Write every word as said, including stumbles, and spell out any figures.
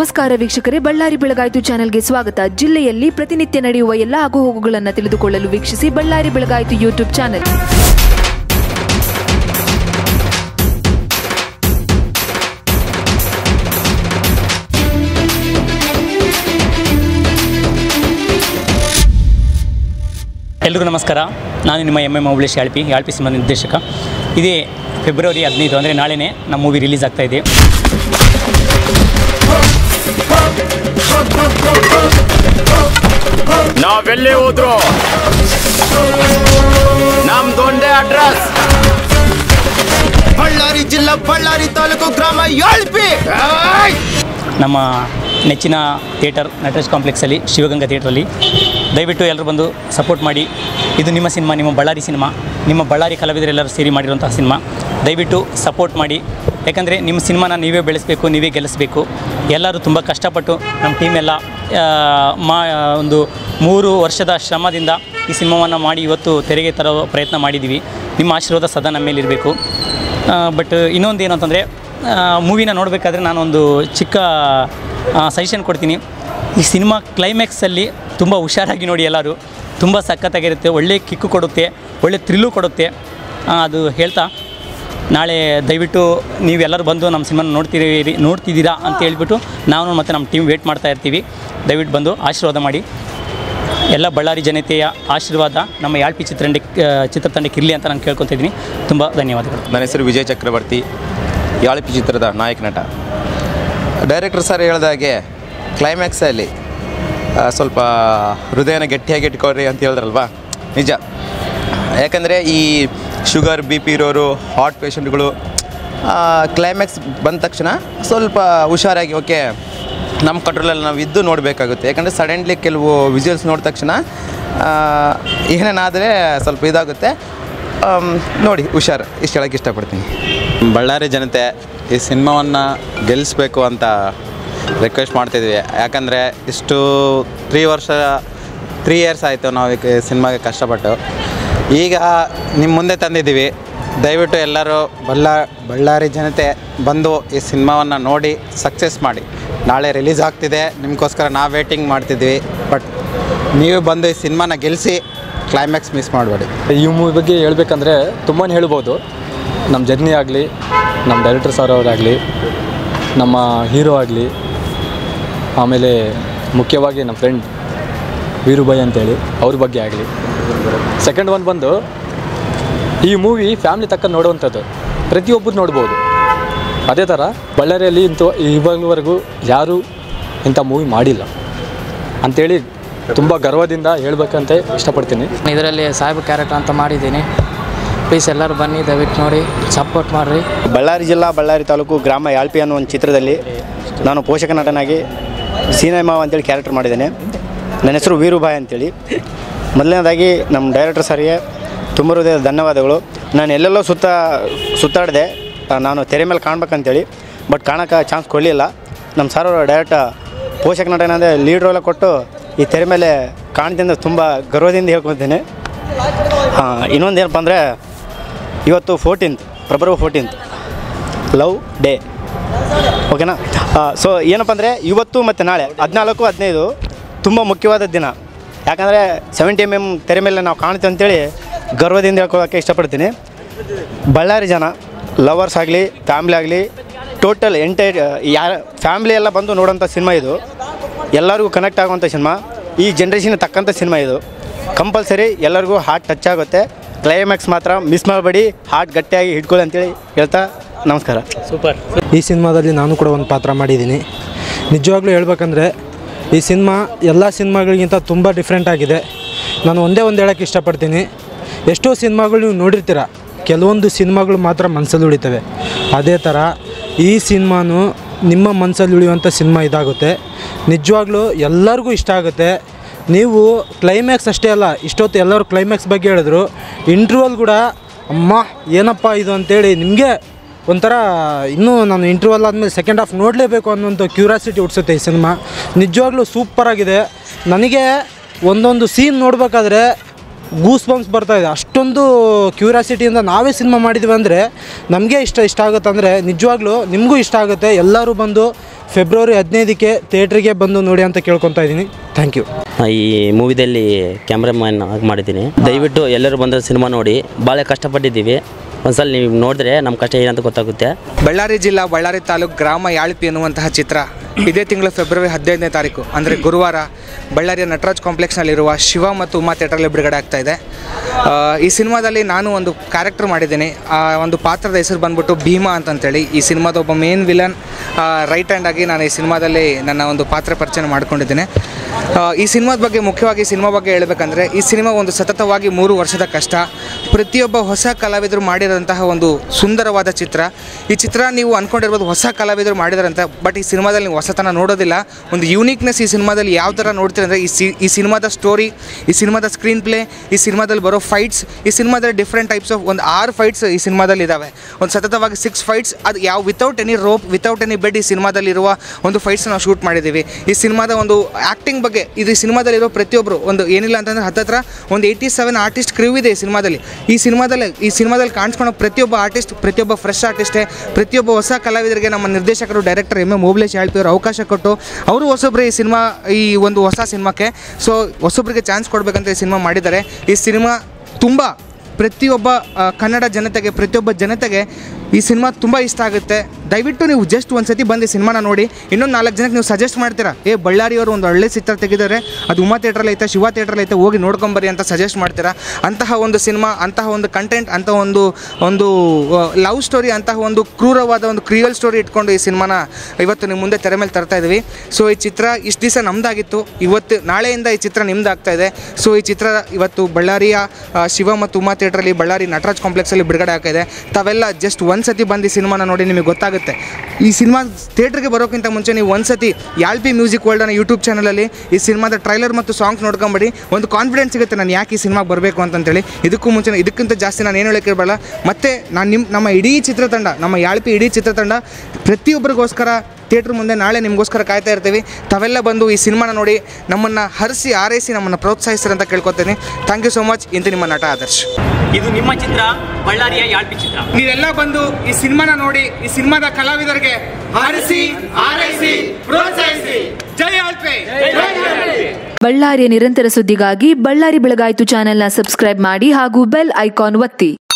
ನಮಸ್ಕಾರ ವೀಕ್ಷಕರೇ, ಬಳ್ಳಾರಿ ಬೆಳಗಾಯಿತು ಚಾನೆಲ್ಗೆ ಸ್ವಾಗತ. ಜಿಲ್ಲೆಯಲ್ಲಿ ಪ್ರತಿನಿತ್ಯ ನಡೆಯುವ ಎಲ್ಲ ಆಗುಹೋಗುಗಳನ್ನು ತಿಳಿದುಕೊಳ್ಳಲು ವೀಕ್ಷಿಸಿ ಬಳ್ಳಾರಿ ಬೆಳಗಾಯಿತು ಯೂಟ್ಯೂಬ್ ಚಾನೆಲ್. ಎಲ್ರಿಗೂ ನಮಸ್ಕಾರ. ನಾನು ನಿಮ್ಮ M M Moulesh Yalpi Yalpi cinema ನಿರ್ದೇಶಕ. ಇದೇ ಫೆಬ್ರವರಿ ಹದಿನೈದು ಅಂದರೆ ನಾಳೆನೇ ನಮ್ಮ ಮೂವಿ ರಿಲೀಸ್ ಆಗ್ತಾ ಇದೆ. ನಾವೆಲ್ಲೇ ಹೋದ್ರು ನಮ್ದೊಂದೇ ಅಡ್ರೆಸ್, ಬಳ್ಳಾರಿ ಜಿಲ್ಲಾ ಬಳ್ಳಾರಿ ತಾಲೂಕು ಗ್ರಾಮ ಯಾಳ್ಪಿ. ನಮ್ಮ ನೆಚ್ಚಿನ ಥಿಯೇಟರ್ ನಟರಾಜ್ ಕಾಂಪ್ಲೆಕ್ಸಲ್ಲಿ ಶಿವಗಂಗಾ ಥಿಯೇಟ್ರಲ್ಲಿ ದಯವಿಟ್ಟು ಎಲ್ಲರೂ ಬಂದು ಸಪೋರ್ಟ್ ಮಾಡಿ. ಇದು ನಿಮ್ಮ ಸಿನಿಮಾ, ನಿಮ್ಮ ಬಳ್ಳಾರಿ ಸಿನಿಮಾ, ನಿಮ್ಮ ಬಳ್ಳಾರಿ ಕಲಾವಿದರೆಲ್ಲರೂ ಸೇರಿ ಮಾಡಿರುವಂಥ ಸಿನಿಮಾ. ದಯವಿಟ್ಟು ಸಪೋರ್ಟ್ ಮಾಡಿ, ಯಾಕಂದರೆ ನಿಮ್ಮ ಸಿನಿಮಾನ ನೀವೇ ಬೆಳೆಸಬೇಕು, ನೀವೇ ಗೆಲ್ಲಿಸಬೇಕು. ಎಲ್ಲರೂ ತುಂಬ ಕಷ್ಟಪಟ್ಟು ನಮ್ಮ ಟೀಮ್ ಎಲ್ಲ ಮಾ ಒಂದು ಮೂರು ವರ್ಷದ ಶ್ರಮದಿಂದ ಈ ಸಿನಿಮಾವನ್ನು ಮಾಡಿ ಇವತ್ತು ತೆರೆಗೆ ತರೋ ಪ್ರಯತ್ನ ಮಾಡಿದ್ದೀವಿ. ನಿಮ್ಮ ಆಶೀರ್ವಾದ ಸದಾ ನಮ್ಮ ಮೇಲೆ ಇರಬೇಕು. ಬಟ್ ಇನ್ನೊಂದು ಏನು ಅಂತಂದರೆ, ಮೂವಿನ ನೋಡಬೇಕಾದ್ರೆ ನಾನೊಂದು ಚಿಕ್ಕ ಸಜೆಷನ್ ಕೊಡ್ತೀನಿ. ಈ ಸಿನಿಮಾ ಕ್ಲೈಮ್ಯಾಕ್ಸಲ್ಲಿ ತುಂಬ ಹುಷಾರಾಗಿ ನೋಡಿ. ಎಲ್ಲರೂ ತುಂಬ ಸಖತ್ತಾಗಿರುತ್ತೆ, ಒಳ್ಳೆ ಕಿಕ್ಕು ಕೊಡುತ್ತೆ, ಒಳ್ಳೆ ಥ್ರಿಲ್ಲು ಕೊಡುತ್ತೆ. ಅದು ಹೇಳ್ತಾ ನಾಳೆ ದಯವಿಟ್ಟು ನೀವೆಲ್ಲರೂ ಬಂದು ನಮ್ಮ ಸಿನಿಮಾನ ನೋಡ್ತೀರಿ ನೋಡ್ತಿದ್ದೀರಾ ಅಂತ ಹೇಳ್ಬಿಟ್ಟು ನಾವು ಮತ್ತು ನಮ್ಮ ಟೀಮ್ ವೇಟ್ ಮಾಡ್ತಾ ಇರ್ತೀವಿ. ದಯವಿಟ್ಟು ಬಂದು ಆಶೀರ್ವಾದ ಮಾಡಿ. ಎಲ್ಲ ಬಳ್ಳಾರಿ ಜನತೆಯ ಆಶೀರ್ವಾದ ನಮ್ಮ ಯಾಳ್ಪಿ ಚಿತ್ರತಂಡ ಚಿತ್ರತಂಡಕ್ಕೆ ಇರಲಿ ಅಂತ ನಾನು ಕೇಳ್ಕೊತಿದ್ದೀನಿ. ತುಂಬ ಧನ್ಯವಾದಗಳು. ನನ್ನ ಹೆಸರು ವಿಜಯ್ ಚಕ್ರವರ್ತಿ, ಯಾಳ್ಪಿ ಚಿತ್ರದ ನಾಯಕ ನಟ. ಡೈರೆಕ್ಟರ್ ಸರ್ ಹೇಳಿದಾಗೆ ಕ್ಲೈಮ್ಯಾಕ್ಸಲ್ಲಿ ಸ್ವಲ್ಪ ಹೃದಯನ ಗಟ್ಟಿಯಾಗಿ ಇಟ್ಕೊಳ್ರಿ ಅಂತ ಹೇಳಿದ್ರಲ್ವ, ನಿಜ. ಯಾಕಂದರೆ ಈ ಶುಗರ್ ಬಿ ಪಿ ಇರೋರು, ಹಾರ್ಟ್ ಪೇಷಂಟ್ಗಳು ಕ್ಲೈಮ್ಯಾಕ್ಸ್ ಬಂದ ತಕ್ಷಣ ಸ್ವಲ್ಪ ಹುಷಾರಾಗಿ, ಓಕೆ ನಮ್ಮ ಕಂಟ್ರೋಲಲ್ಲಿ ನಾವು ಇದ್ದು ನೋಡಬೇಕಾಗುತ್ತೆ. ಯಾಕಂದರೆ ಸಡನ್ಲಿ ಕೆಲವು ವಿಜುವಲ್ಸ್ ನೋಡಿದ ತಕ್ಷಣ ಏನೇನಾದರೆ ಸ್ವಲ್ಪ ಇದಾಗುತ್ತೆ. ನೋಡಿ, ಹುಷಾರು, ಇಷ್ಟು ಹೇಳೋಕ್ಕೆ ಇಷ್ಟಪಡ್ತೀನಿ. ಬಳ್ಳಾರಿ ಜನತೆ ಈ ಸಿನಿಮಾವನ್ನು ಗೆಲ್ಲಿಸ್ಬೇಕು ಅಂತ ರಿಕ್ವೆಸ್ಟ್ ಮಾಡ್ತಿದ್ವಿ. ಯಾಕಂದರೆ ಇಷ್ಟು ತ್ರೀ ವರ್ಷ ತ್ರೀ ಇಯರ್ಸ್ ಆಯಿತು ನಾವು ಈ ಸಿನಿಮಾಗೆ ಕಷ್ಟಪಟ್ಟು. ಈಗ ನಿಮ್ಮ ಮುಂದೆ ತಂದಿದ್ದೀವಿ. ದಯವಿಟ್ಟು ಎಲ್ಲರೂ ಬಳ್ಳಾ ಬಳ್ಳಾರಿ ಜನತೆ ಬಂದು ಈ ಸಿನಿಮಾವನ್ನು ನೋಡಿ ಸಕ್ಸಸ್ ಮಾಡಿ. ನಾಳೆ ರಿಲೀಸ್ ಆಗ್ತಿದೆ, ನಿಮಗೋಸ್ಕರ ನಾವು ವೇಟಿಂಗ್ ಮಾಡ್ತಿದ್ವಿ. ಬಟ್ ನೀವು ಬಂದು ಈ ಸಿನಿಮಾನ ಗೆಲ್ಲಿಸಿ, ಕ್ಲೈಮ್ಯಾಕ್ಸ್ ಮಿಸ್ ಮಾಡಬೇಡಿ. ಈ ಮೂವಿ ಬಗ್ಗೆ ಹೇಳ್ಬೇಕಂದ್ರೆ ತುಂಬಾ ಹೇಳ್ಬೋದು. ನಮ್ಮ ಜರ್ನಿ ಆಗಲಿ, ನಮ್ಮ ಡೈರೆಕ್ಟರ್ ಸರ್ ಅವರಾಗಲಿ, ನಮ್ಮ ಹೀರೋ ಆಗಲಿ, ಆಮೇಲೆ ಮುಖ್ಯವಾಗಿ ನಮ್ಮ ಫ್ರೆಂಡ್ ವೀರುಭಾಯ್ ಅಂತೇಳಿ ಅವ್ರ ಬಗ್ಗೆ ಆಗಲಿ. ಸೆಕೆಂಡ್ ಒನ್ ಬಂದು ಈ ಮೂವಿ ಫ್ಯಾಮ್ಲಿ ತಕ್ಕ ನೋಡುವಂಥದ್ದು, ಪ್ರತಿಯೊಬ್ಬರು ನೋಡ್ಬೋದು. ಅದೇ ಥರ ಬಳ್ಳಾರಿಯಲ್ಲಿ ಇಂಥ ಇವಾಗವರೆಗೂ ಯಾರೂ ಇಂಥ ಮೂವಿ ಮಾಡಿಲ್ಲ ಅಂಥೇಳಿ ತುಂಬ ಗರ್ವದಿಂದ ಹೇಳ್ಬೇಕಂತ ಇಷ್ಟಪಡ್ತೀನಿ. ಇದರಲ್ಲಿ ಸಾಹೇಬ್ ಕ್ಯಾರೆಕ್ಟರ್ ಅಂತ ಮಾಡಿದ್ದೀನಿ. ಪ್ಲೀಸ್ ಎಲ್ಲರೂ ಬನ್ನಿ, ದಯವಿಟ್ಟು ನೋಡಿ ಸಪೋರ್ಟ್ ಮಾಡಿರಿ. ಬಳ್ಳಾರಿ ಜಿಲ್ಲಾ ಬಳ್ಳಾರಿ ತಾಲೂಕು ಗ್ರಾಮ ಯಾಳ್ಪಿ ಅನ್ನೋ ಒಂದು ಚಿತ್ರದಲ್ಲಿ ನಾನು ಪೋಷಕ ನಟನಾಗಿ ಸೀನೈಮಾವ ಅಂತೇಳಿ ಕ್ಯಾರೆಕ್ಟರ್ ಮಾಡಿದ್ದೇನೆ. ನನ್ನ ಹೆಸರು ವೀರುಭಾಯ್ ಅಂತೇಳಿ. ಮೊದಲನೇದಾಗಿ ನಮ್ಮ ಡೈರೆಕ್ಟರ್ ಸರ್ಗೆ ತುಂಬ ಹೃದಯದ ಧನ್ಯವಾದಗಳು. ನಾನು ಎಲ್ಲೆಲ್ಲೋ ಸುತ್ತ ಸುತ್ತಾಡಿದೆ, ನಾನು ತೆರೆ ಮೇಲೆ ಕಾಣ್ಬೇಕಂತೇಳಿ. ಬಟ್ ಕಾಣೋಕ್ಕೆ ಚಾನ್ಸ್ ಕೊಡಲಿಲ್ಲ. ನಮ್ಮ ಸರ್ ಅವರು ಡೈರೆಕ್ಟ್ ಪೋಷಕ ನಟನಾದ ಲೀಡ್ ರೋಲ ಕೊಟ್ಟು ಈ ತೆರೆ ಮೇಲೆ ಕಾಣ್ತಿಂದ ತುಂಬ ಗರ್ವದಿಂದ ಹೇಳ್ಕೊತೀನಿ. ಹಾಂ, ಇನ್ನೊಂದು ಏನಪ್ಪ ಅಂದರೆ, ಇವತ್ತು fourteenth February fourteenth love day, ಓಕೆನಾ? ಸೊ ಏನಪ್ಪ ಅಂದರೆ, ಇವತ್ತು ಮತ್ತು ನಾಳೆ ಹದಿನಾಲ್ಕು ಹದಿನೈದು ತುಂಬ ಮುಖ್ಯವಾದ ದಿನ. ಯಾಕಂದರೆ ಸೆವೆಂಟಿ ಎಮ್ ಎಮ್ ತೆರೆ ಮೇಲೆ ನಾವು ಕಾಣ್ತೀವಿ ಅಂತೇಳಿ ಗರ್ವದಿಂದ ಹೇಳ್ಕೊಳ್ಳೋಕ್ಕೆ ಇಷ್ಟಪಡ್ತೀನಿ. ಬಳ್ಳಾರಿ ಜನ ಲವರ್ಸ್ ಆಗಲಿ, ಫ್ಯಾಮ್ಲಿ ಆಗಲಿ, ಟೋಟಲ್ ಎಂಟೈರ್ ಯಾರು ಫ್ಯಾಮ್ಲಿ ಎಲ್ಲ ಬಂದು ನೋಡೋಂಥ ಸಿನಿಮಾ ಇದು. ಎಲ್ಲರಿಗೂ ಕನೆಕ್ಟ್ ಆಗುವಂಥ ಸಿನಿಮಾ, ಈ ಜನ್ರೇಷನ್ಗೆ ತಕ್ಕಂಥ ಸಿನಿಮಾ ಇದು. ಕಂಪಲ್ಸರಿ ಎಲ್ಲರಿಗೂ ಹಾರ್ಟ್ ಟಚ್ ಆಗುತ್ತೆ. ಕ್ಲೈಮ್ಯಾಕ್ಸ್ ಮಾತ್ರ ಮಿಸ್ ಮಾಡಬೇಡಿ, ಹಾರ್ಟ್ ಗಟ್ಟಿಯಾಗಿ ಹಿಡ್ಕೊಳ್ಳಿ ಅಂತೇಳಿ ಹೇಳ್ತಾ ನಮಸ್ಕಾರ. ಸೂಪರ್. ಈ ಸಿನಿಮಾದಲ್ಲಿ ನಾನು ಕೂಡ ಒಂದು ಪಾತ್ರ ಮಾಡಿದ್ದೀನಿ. ನಿಜವಾಗ್ಲೂ ಹೇಳ್ಬೇಕಂದ್ರೆ ಈ ಸಿನಿಮಾ ಎಲ್ಲ ಸಿನಿಮಾಗಳಿಗಿಂತ ತುಂಬ ಡಿಫ್ರೆಂಟ್ ಆಗಿದೆ. ನಾನು ಒಂದೇ ಒಂದು ಹೇಳೋಕ್ಕೆ ಇಷ್ಟಪಡ್ತೀನಿ. ಎಷ್ಟೋ ಸಿನಿಮಾಗಳು ನೀವು ನೋಡಿರ್ತೀರ, ಕೆಲವೊಂದು ಸಿನಿಮಾಗಳು ಮಾತ್ರ ಮನಸ್ಸಲ್ಲಿ ಉಳಿತವೆ. ಅದೇ ಥರ ಈ ಸಿನಿಮಾನು ನಿಮ್ಮ ಮನಸ್ಸಲ್ಲಿ ಉಳಿಯುವಂಥ ಸಿನಿಮಾ ಇದಾಗುತ್ತೆ. ನಿಜವಾಗ್ಲೂ ಎಲ್ಲರಿಗೂ ಇಷ್ಟ ಆಗುತ್ತೆ. ನೀವು ಕ್ಲೈಮ್ಯಾಕ್ಸ್ ಅಷ್ಟೇ ಅಲ್ಲ, ಇಷ್ಟೊತ್ತು ಎಲ್ಲರೂ ಕ್ಲೈಮ್ಯಾಕ್ಸ್ ಬಗ್ಗೆ ಹೇಳಿದ್ರು. ಇಂಟ್ರ್ವಲ್ ಕೂಡ ಅಮ್ಮ ಏನಪ್ಪ ಇದು ಅಂತೇಳಿ ನಿಮಗೆ ಒಂಥರ ಇನ್ನೂ ನಾನು ಇಂಟ್ರ್ವಲ್ ಆದಮೇಲೆ ಸೆಕೆಂಡ್ ಹಾಫ್ ನೋಡಲೇಬೇಕು ಅನ್ನೋಂಥ ಕ್ಯೂರಿಯಾಸಿಟಿ ಹುಟ್ಟಿಸುತ್ತೆ ಈ ಸಿನಿಮಾ. ನಿಜವಾಗ್ಲೂ ಸೂಪರಾಗಿದೆ. ನನಗೆ ಒಂದೊಂದು ಸೀನ್ ನೋಡಬೇಕಾದ್ರೆ ಗೂಸ್ ಬಂಪ್ಸ್ ಬರ್ತಾ ಇದೆ. ಅಷ್ಟೊಂದು ಕ್ಯೂರಿಯಾಸಿಟಿಯಿಂದ ನಾವೇ ಸಿನಿಮಾ ಮಾಡಿದ್ವಿ ಅಂದರೆ ನಮಗೆ ಇಷ್ಟ ಇಷ್ಟ ಆಗುತ್ತೆ ಅಂದರೆ ನಿಜವಾಗ್ಲೂ ನಿಮಗೂ ಇಷ್ಟ ಆಗುತ್ತೆ. ಎಲ್ಲರೂ ಬಂದು ಫೆಬ್ರವರಿ ಹದಿನೈದಕ್ಕೆ ಥಿಯೇಟ್ರಿಗೆ ಬಂದು ನೋಡಿ ಅಂತ ಕೇಳ್ಕೊತಾ ಇದ್ದೀನಿ. Thank you. ಈ ಮೂವಿದಲ್ಲಿ ಕ್ಯಾಮ್ರಾಮನ್ ಆಗಿ ಮಾಡಿದ್ದೀನಿ. ದಯವಿಟ್ಟು ಎಲ್ಲರೂ ಬಂದರೆ ಸಿನಿಮಾ ನೋಡಿ. ಭಾಳ ಕಷ್ಟಪಟ್ಟಿದ್ದೀವಿ. ಒಂದ್ಸಲ ನೀವು ನೋಡಿದ್ರೆ ನಮ್ಮ ಕಷ್ಟ ಏನಂತ ಗೊತ್ತಾಗುತ್ತೆ. ಬಳ್ಳಾರಿ ಜಿಲ್ಲಾ ಬಳ್ಳಾರಿ ತಾಲೂಕು ಗ್ರಾಮ ಯಾಳ್ಪಿ ಎನ್ನುವಂತಹ ಚಿತ್ರ ಇದೇ ತಿಂಗಳು ಫೆಬ್ರವರಿ ಹದಿನೈದನೇ ತಾರೀಕು ಅಂದರೆ ಗುರುವಾರ ಬಳ್ಳಾರಿಯ ನಟರಾಜ್ ಕಾಂಪ್ಲೆಕ್ಸ್ನಲ್ಲಿರುವ ಶಿವ ಮತ್ತು ಉಮಾ ಥಿಯೇಟ್ರಲ್ಲಿ ಬಿಡುಗಡೆ ಆಗ್ತಾ ಇದೆ. ಈ ಸಿನಿಮಾದಲ್ಲಿ ನಾನು ಒಂದು ಕ್ಯಾರೆಕ್ಟರ್ ಮಾಡಿದ್ದೀನಿ. ಆ ಒಂದು ಪಾತ್ರದ ಹೆಸರು ಬಂದ್ಬಿಟ್ಟು ಭೀಮಾ ಅಂತಂತೇಳಿ. ಈ ಸಿನಿಮಾದ ಒಬ್ಬ ಮೇನ್ ವಿಲನ್ ರೈಟ್ ಹ್ಯಾಂಡ್ ಆಗಿ ನಾನು ಈ ಸಿನಿಮಾದಲ್ಲಿ ನನ್ನ ಒಂದು ಪಾತ್ರ ಪರಿಚಯ ಮಾಡ್ಕೊಂಡಿದ್ದೇನೆ. ಈ ಸಿನಿಮಾದ ಬಗ್ಗೆ ಮುಖ್ಯವಾಗಿ ಸಿನಿಮಾ ಬಗ್ಗೆ ಹೇಳಬೇಕಂದ್ರೆ ಈ ಸಿನಿಮಾ ಒಂದು ಸತತವಾಗಿ ಮೂರು ವರ್ಷದ ಕಷ್ಟ, ಪ್ರತಿಯೊಬ್ಬ ಹೊಸ ಕಲಾವಿದರು ಮಾಡಿರೋಂತಹ ಒಂದು ಸುಂದರವಾದ ಚಿತ್ರ. ಈ ಚಿತ್ರ ನೀವು ಅಂದ್ಕೊಂಡಿರ್ಬೋದು ಹೊಸ ಕಲಾವಿದರು ಮಾಡಿದಾರಂತ, ಬಟ್ ಈ ಸಿನಿಮಾದಲ್ಲಿ ನೀವು ಹೊಸತನ ನೋಡೋದಿಲ್ಲ. ಒಂದು ಯೂನಿಕ್ನೆಸ್ ಈ ಸಿನಿಮಾದಲ್ಲಿ ಯಾವ ಥರ ನೋಡ್ತೀರಿ ಅಂದರೆ ಈ ಸಿ ಈ ಸಿನಿಮಾದ ಸ್ಟೋರಿ, ಈ ಸಿನಿಮಾದ ಸ್ಕ್ರೀನ್ ಪ್ಲೇ, ಈ ಸಿನಿಮಾದಲ್ಲಿ ಬರೋ ಫೈಟ್ಸ್, ಈ ಸಿನಿಮಾದಲ್ಲಿ ಡಿಫ್ರೆಂಟ್ ಟೈಪ್ಸ್ ಆಫ್ ಒಂದು ಆರು ಫೈಟ್ಸ್ ಈ ಸಿನಿಮಾದಲ್ಲಿ ಇದ್ದಾವೆ. ಒಂದು ಸತತವಾಗಿ ಸಿಕ್ಸ್ ಫೈಟ್ಸ್, ಅದು ಯಾವ without any rope without any bed ಈ ಸಿನಿಮಾದಲ್ಲಿರುವ ಒಂದು ಫೈಟ್ಸ್ ನಾವು ಶೂಟ್ ಮಾಡಿದ್ದೀವಿ. ಈ ಸಿನಿಮಾದ ಒಂದು ಆ್ಯಕ್ಟಿಂಗ್ ಬಗ್ಗೆ, ಇದು ಸಿನಿಮಾದಲ್ಲಿರೋ ಪ್ರತಿಯೊಬ್ಬರು ಒಂದು ಏನಿಲ್ಲ ಅಂತಂದರೆ ಹತ್ತತ್ರ ಒಂದು ಏಯ್ಟಿ ಸೆವೆನ್ ಆರ್ಟಿಸ್ಟ್ ಕ್ರಿವ್ ಇದೆ ಈ ಸಿನಿಮಾದಲ್ಲಿ. ಈ ಸಿನಿಮಾದಲ್ಲಿ ಈ ಸಿನಿಮಾದಲ್ಲಿ ಕಾಣಿಸ್ಕೊಳ್ಳೋ ಪ್ರತಿಯೊಬ್ಬ ಆರ್ಟಿಸ್ಟ್, ಪ್ರತಿಯೊಬ್ಬ ಫ್ರೆಶ್ ಆರ್ಟಿಸ್ಟೇ, ಪ್ರತಿಯೊಬ್ಬ ಹೊಸ ಕಲಾವಿದರಿಗೆ ನಮ್ಮ ನಿರ್ದೇಶಕರು director M A Moulesh Yalpi ಅವರು ಅವಕಾಶ ಕೊಟ್ಟು ಅವರು ಹೊಸೊಬ್ಬರು ಈ ಸಿನಿಮಾ ಈ ಒಂದು ಹೊಸ ಸಿನಿಮಾಕ್ಕೆ ಸೊ ಹೊಸೊಬ್ಬರಿಗೆ ಚಾನ್ಸ್ ಕೊಡಬೇಕಂತ ಈ ಸಿನಿಮಾ ಮಾಡಿದ್ದಾರೆ. ಈ ಸಿನಿಮಾ ತುಂಬ ಪ್ರತಿಯೊಬ್ಬ ಕನ್ನಡ ಜನತೆಗೆ, ಪ್ರತಿಯೊಬ್ಬ ಜನತೆಗೆ ಈ ಸಿನಿಮಾ ತುಂಬ ಇಷ್ಟ ಆಗುತ್ತೆ. ದಯವಿಟ್ಟು ನೀವು ಜಸ್ಟ್ ಒಂದು ಸತಿ ಬಂದು ಈ ಸಿನಿಮಾನ ನೋಡಿ. ಇನ್ನೊಂದು ನಾಲ್ಕು ಜನಕ್ಕೆ ನೀವು ಸಜೆಸ್ಟ್ ಮಾಡ್ತೀರಾ, ಏ ಬಳ್ಳಾರಿಯವರು ಒಂದು ಒಳ್ಳೆ ಚಿತ್ರ ತೆಗೆದಿದ್ದಾರೆ, ಅದು ಉಮಾ ಥಿಯೇಟ್ರಲ್ಲಿ ಐತೆ, ಶಿವ ಥಿಯೇಟ್ರಲ್ಲಿ ಐತೆ, ಹೋಗಿ ನೋಡ್ಕೊಂಬರ್ರಿ ಅಂತ ಸಜೆಸ್ಟ್ ಮಾಡ್ತೀರಾ. ಅಂತಹ ಒಂದು ಸಿನಿಮಾ, ಅಂತಹ ಒಂದು ಕಂಟೆಂಟ್, ಅಂತಹ ಒಂದು ಒಂದು ಲವ್ ಸ್ಟೋರಿ, ಅಂತಹ ಒಂದು ಕ್ರೂರವಾದ ಒಂದು ಕ್ರಿಯಲ್ ಸ್ಟೋರಿ ಇಟ್ಕೊಂಡು ಈ ಸಿನಿಮಾನ ಇವತ್ತು ನಿಮ್ಮ ಮುಂದೆ ತೆರೆ ಮೇಲೆ ತರ್ತಾ ಇದ್ವಿ. ಸೊ ಈ ಚಿತ್ರ ಇಷ್ಟು ದಿವಸ ನಮ್ಮದಾಗಿತ್ತು, ಇವತ್ತು ನಾಳೆಯಿಂದ ಈ ಚಿತ್ರ ನಿಮ್ಮದಾಗ್ತಾ ಇದೆ. ಸೊ ಈ ಚಿತ್ರ ಇವತ್ತು ಬಳ್ಳಾರಿಯ ಶಿವ ಮತ್ತು ಉಮಾ ಥಿಯೇಟ್ರಲ್ಲಿ ಬಳ್ಳಾರಿ ನಟರಾಜ್ ಕಾಂಪ್ಲೆಕ್ಸಲ್ಲಿ ಬಿಡುಗಡೆ ಆಗ್ತಾಯಿದೆ. ತಾವೆಲ್ಲ ಜಸ್ಟ್ ಒಂದು ಸತಿ ಬಂದು ಈ ಸಿನಿಮಾನ ನೋಡಿ, ನಿಮಗೆ ಗೊತ್ತಾಗುತ್ತೆ. ಈ ಸಿನಿಮಾ ಥಿಯೇಟ್ರಿಗೆ ಬರೋಕ್ಕಿಂತ ಮುಂಚೆ ನೀವು ಒಂದು ಸತಿ ಯಾಳ್ಪಿ ಮ್ಯೂಸಿಕ್ ವರ್ಲ್ಡನ ಯೂಟ್ಯೂಬ್ ಚಾನಲಲ್ಲಿ ಈ ಸಿನಿಮಾದ ಟ್ರೈಲರ್ ಮತ್ತು ಸಾಂಗ್ಸ್ ನೋಡ್ಕೊಂಬಿಡಿ. ಒಂದು ಕಾನ್ಫಿಡೆನ್ಸ್ ಸಿಗುತ್ತೆ ನಾನು ಯಾಕೆ ಈ ಸಿನಿಮಾಗೆ ಬರಬೇಕು ಅಂತಂತೇಳಿ. ಇದಕ್ಕೂ ಮುಂಚೆ ಇದಕ್ಕಿಂತ ಜಾಸ್ತಿ ನಾನು ಏನು ಹೇಳೋಕ್ಕೆ ಇರಬಲ್ಲ. ಮತ್ತು ನಾನು ನಿಮ್ಮ ನಮ್ಮ ಇಡೀ ಚಿತ್ರತಂಡ, ನಮ್ಮ ಯಾಳ್ಪಿ ಇಡೀ ಚಿತ್ರತಂಡ ಪ್ರತಿಯೊಬ್ಬರಿಗೋಸ್ಕರ ಥಿಯೇಟ್ರ್ ಮುಂದೆ ನಾಳೆ ನಿಮಗೋಸ್ಕರ ಕಾಯ್ತಾ ಇರ್ತೀವಿ. ತಾವೆಲ್ಲ ಬಂದು ಈ ಸಿನಿಮಾನ ನೋಡಿ ನಮ್ಮನ್ನು ಹರಿಸಿ ಆರೈಸಿ ನಮ್ಮನ್ನು ಪ್ರೋತ್ಸಾಹಿಸ್ತಾರೆ ಅಂತ ಕೇಳ್ಕೊತೀನಿ. Thank you so much. ಇಂತ ನಿಮ್ಮ ನಟ ಆದರ್ಶ್. ಇದು ನಿಮ್ಮ ಚಿತ್ರ, ಬಳ್ಳಾರಿಯ ಯಾಳ್ಪಿ ಚಿತ್ರ. ನೀವೆಲ್ಲ ಬಂದು ಈ ಸಿನಿಮಾನ ನೋಡಿ ಈ ಸಿನಿಮಾದ ಕಲಾವಿದರಿಗೆ ಹರಿಸಿ ಆರೈಸಿ ಪ್ರೋತ್ಸಾಹಿಸಿ. ಜೈ ಯಾಳ್ಪಿ. ಬಳ್ಳಾರಿಯ ನಿರಂತರ ಸುದ್ದಿಗಾಗಿ ಬಳ್ಳಾರಿ ಬೆಳಗಾಯಿತು ಚಾನೆಲ್ನ ಸಬ್ಸ್ಕ್ರೈಬ್ ಮಾಡಿ ಹಾಗೂ ಬೆಲ್ ಐಕಾನ್ ಒತ್ತಿ.